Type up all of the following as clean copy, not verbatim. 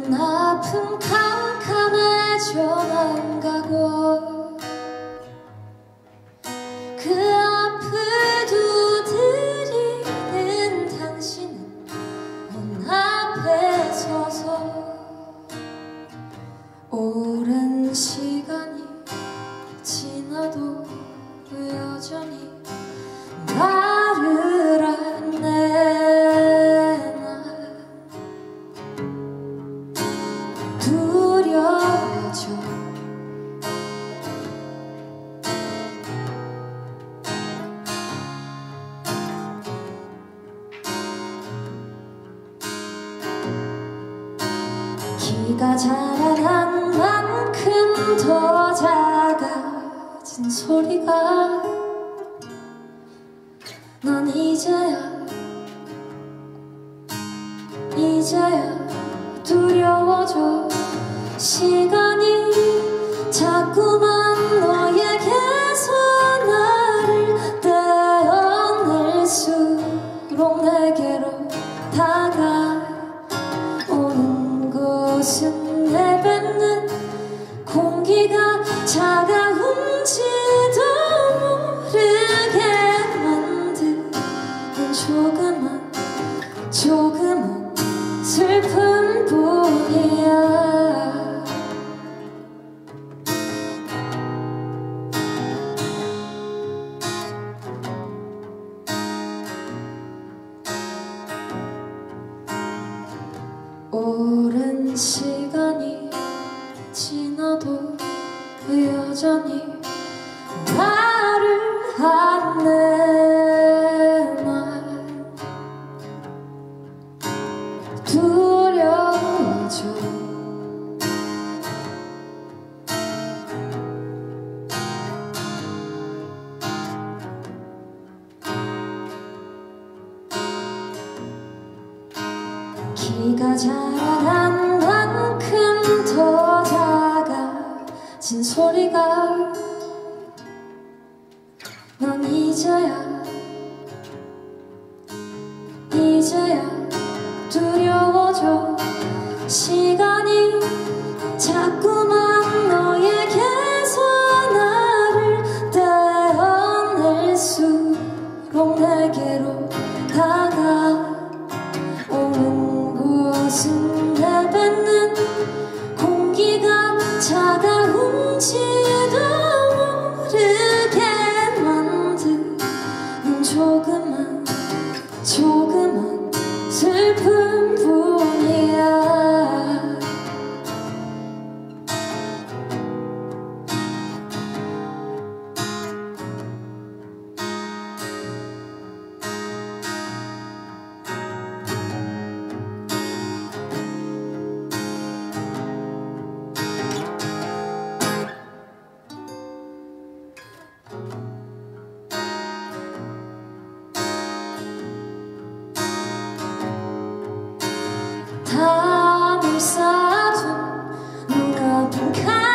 아픈 캄캄해져 안 가고 그 앞을 두드리는 당신은 문 앞에 서서 오랜 시간이 지나도 여전히 말을 안 해. 난 두려워져. 키가 자라난 만큼 더 작아진 소리가 난 이제야 두려워져. 시간이 자꾸만 너에게서 나를 떼어낼수록 내게로 다가오는 것은 내뱉는 공기가 차가운지도 모르게 만드는 조그만 슬픔뿐이야. 오랜 시간이 지나도 여전히 말을 안 해. 난 두려워져. 키가 자라난 만큼 더 작아진 소리가 난 이제야 두려워져. 시간이 자꾸만 너에게서 나를 떼어낼수록 내게로 다가오는 것은 내뱉는 공기가 차가운지도 모르게 만드는 조그만 슬픔뿐이야. 담을 쌓아둔 눈앞은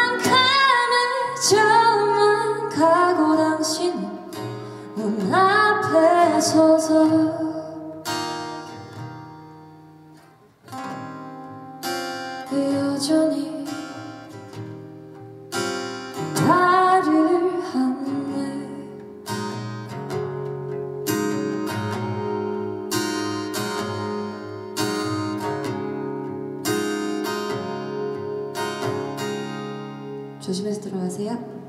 캄캄해져만 가고 당신은 문 앞에 서서 여전히 말을 안 해. 조심해서 들어가세요.